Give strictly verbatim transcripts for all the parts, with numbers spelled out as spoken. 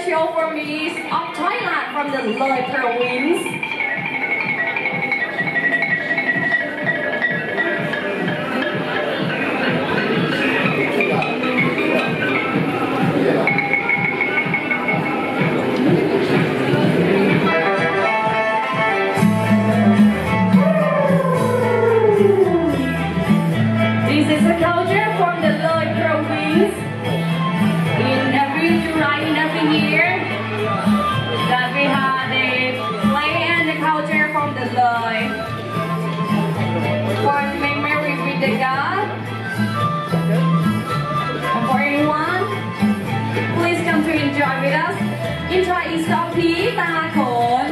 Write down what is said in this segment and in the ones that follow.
show from the east of Thailand from the Loi province. This is a culture from the Loi province. In every July, in every year, that we have the play and the culture from the Loi. For to make merry with the God. And for anyone, please come to enjoy with us. Enjoy is of Phi Ta Khon.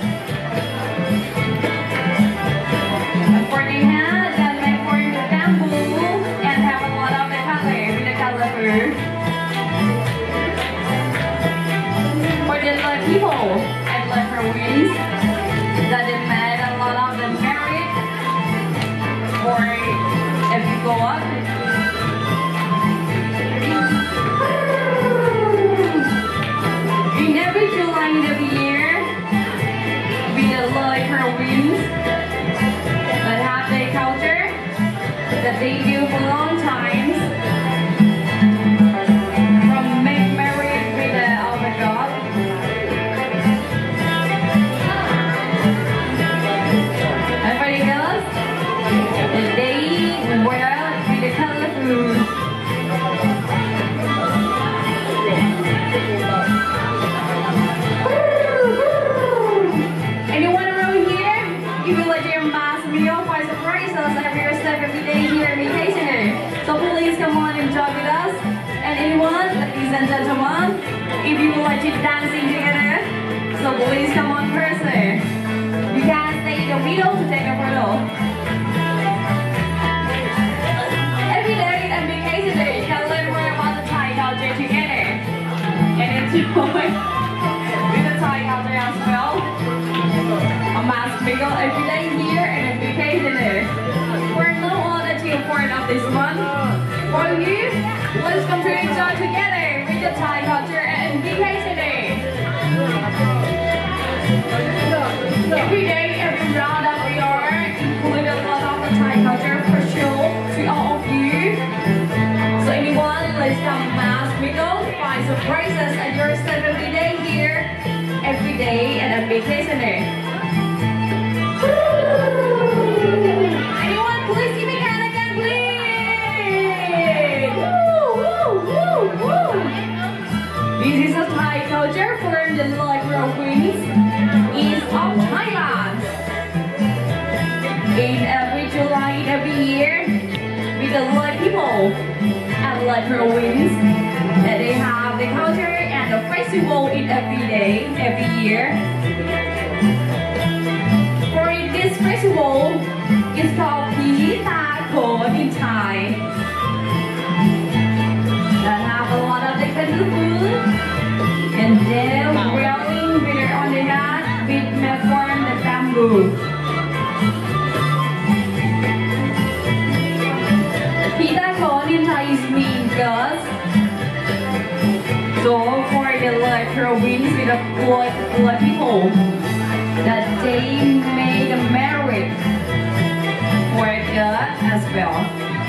And for the hat that make for the bamboo and have a lot of the color with the color food. For the Loi people and Loi province that they made a lot of the merit for if you go up. In every July of the year, we the Loi province that have their culture that they do for long times. From make married with the other God. And for the girls, that they wear with the color food. Anyone around here? You will like your mass meal for surprises every step every day here in vacation. So please come on and enjoy with us. And anyone, ladies and gentlemen, if you would like to dancing together, so please come on first. You can stay in the middle to take a photo. Every day in vacation day, you can learn more about the Thai culture together and enjoy with the Thai culture as well. A mass meal every day here and a vacation day. We're no other to part of this one. For you, let's come to enjoy together with the Thai culture and vacation day. Every day, every round that we are, include a lot of the Thai culture for show to all of you. So anyone, let's come mass meal, find surprises at your step every day here, every day and a vacation day. Anyone, please give me a hand again, please. Woo, woo, woo, woo. This is a Thai culture from the Loi province, east of Thailand. In every July, every year, with the Loi people and Loi province, that they have the culture and the festival in every day, every year. For this festival, it's called Phi Ta Khon in Thai. That have a lot of different food, and they're wearing with on the hat with made from the bamboo. Phi Ta Khon in Thai is mean girls. So for the Loi province with the Loi Loi people, that they made a marriage for God as well.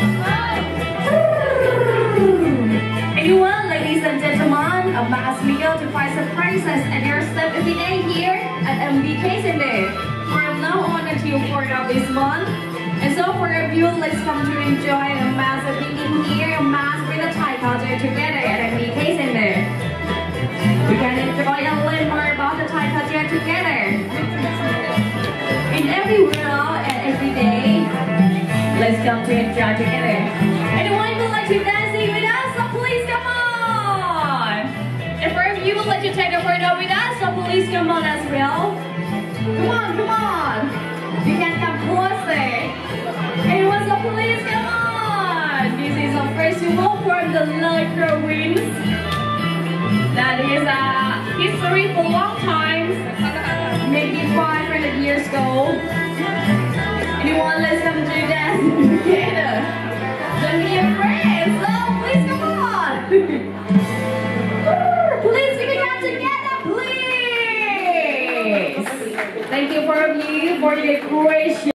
Anyone, ladies and gentlemen, a mass meal to find surprises at your step every day here at M B K Day from now on until fourth of this month. And so for a few, let's come to enjoy a mass of eating here, a mass with the Thai culture together at M B K Day. We can enjoy and learn more about the Thai culture together. In every world and every day, let's come to enjoy together. Anyone would like to dance with us? So please come on. And for you would like to take a photo with us? So please come on as well. Come on, come on. You can come closer. Anyone? So please come on. This is a festival from the Loi province. That is a history for a long time, maybe five hundred years ago. Anyone, let's come to dance together. Don't be afraid, so please come on. Please give me a hand together. Thank you for you for the great